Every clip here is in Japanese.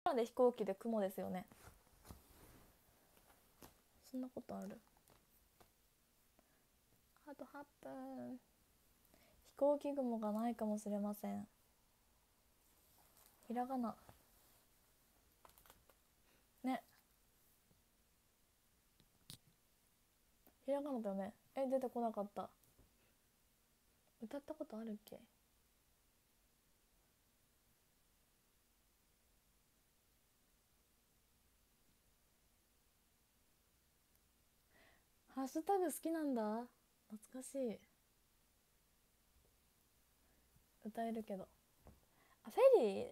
カナで飛行機で雲ですよね。そんなことある？あと8分。飛行機雲がないかもしれません。ひらがなね、ひらがなだよね。出てこなかった。歌ったことあるっけ？ハッシュタグ好きなんだ。懐かしい。歌えるけど。あ、フェリー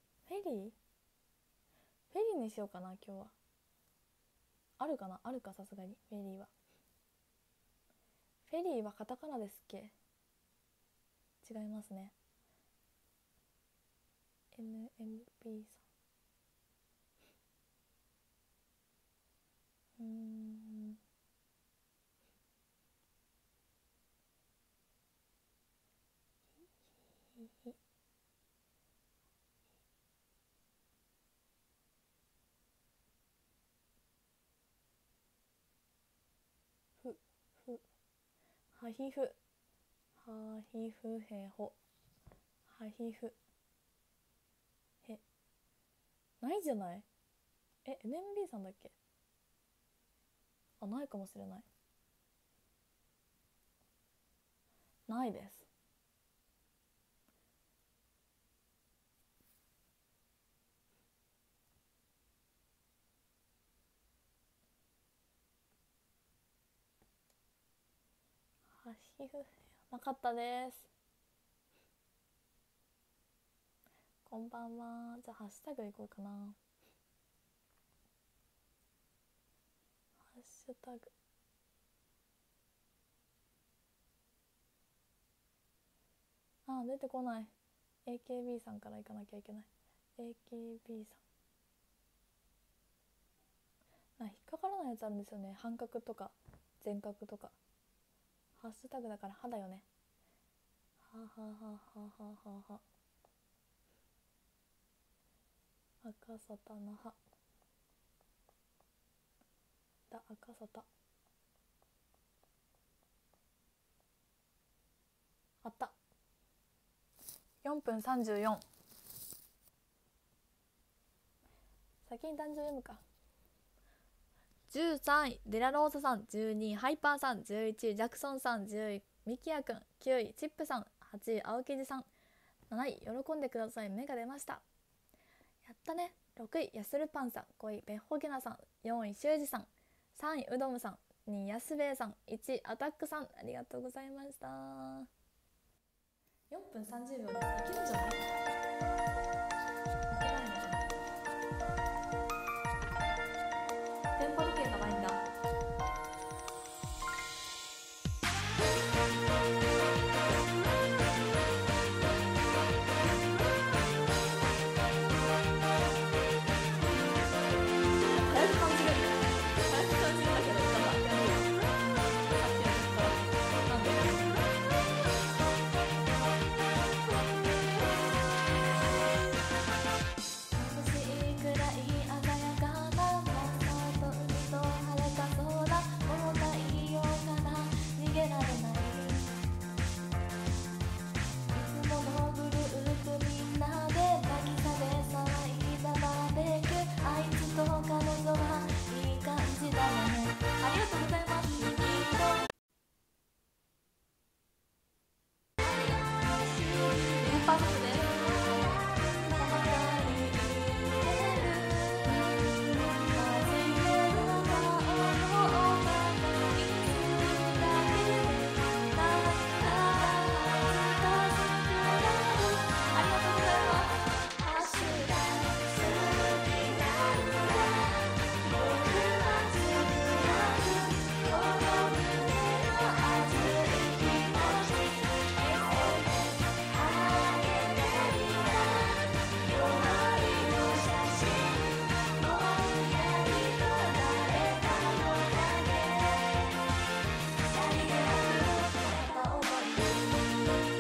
にしようかな今日は。あるかな？あるか、さすがにフェリーはカタカナですっけ？違いますね。 NMB さん。はひふへほはひふへないじゃない。NMB さんだっけ？ないかもしれない。ないです。はひふへなかったです。こんばんは。じゃあハッシュタグいこうかな。ハッシュタグ出てこない。 AKB さんから行かなきゃいけない。 AKB さん引っかからないやつあるんですよね。半角とか全角とか。ハッシュタグだから歯だよね。ははははははは。赤さたなはだ赤さた。あった。4分34。先に誕生読むか。13位デラローサさん、12位ハイパーさん、11位ジャクソンさん、10位ミキヤくん、9位チップさん、8位青生地さん、7位喜んでください目が出ました。やったね。6位ヤスルパンさん、5位ベッホゲナさん、4位シュウジさん、3位ウドムさん、2位ヤスベイさん、1位アタックさん、ありがとうございました。4分30秒です。いけるんじゃない？いけないのかな。電波時計がないんだ。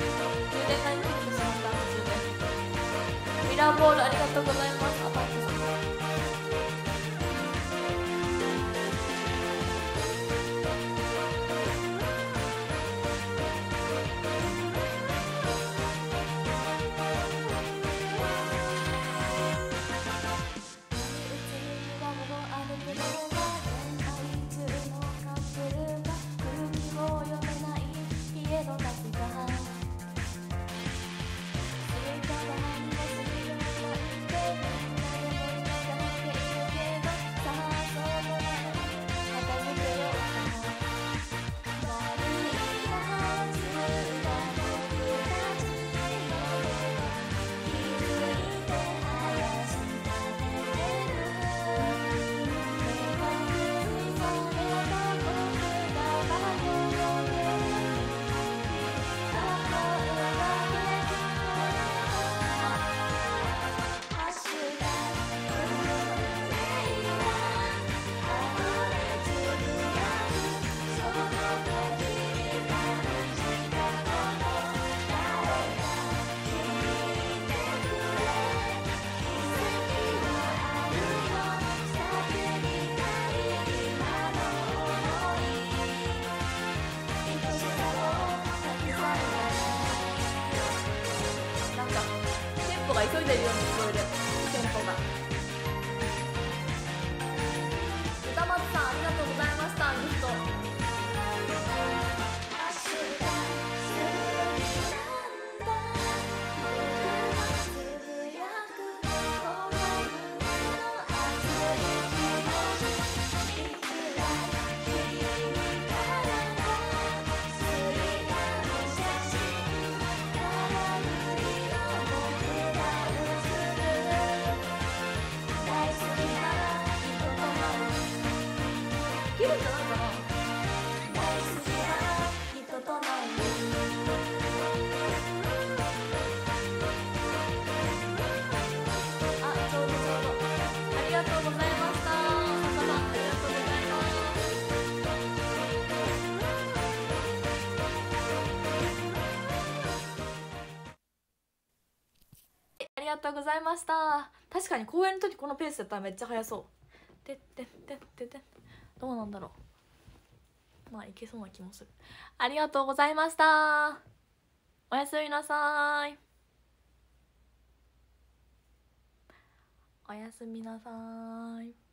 ミラーボールありがとうございます。アタックさんいでるように聞こえるテンポが。歌松さんありがとうございました。ギフトいけるんじゃないかな。あ、ちょうどちょうど。ありがとうございました。さかさん、ありがとうございます。ありがとうございました。確かに公演の時このペースだったらめっちゃ速そう。てってってってってどうなんだろう。まあいけそうな気もする。ありがとうございました。おやすみなさい。おやすみなさい。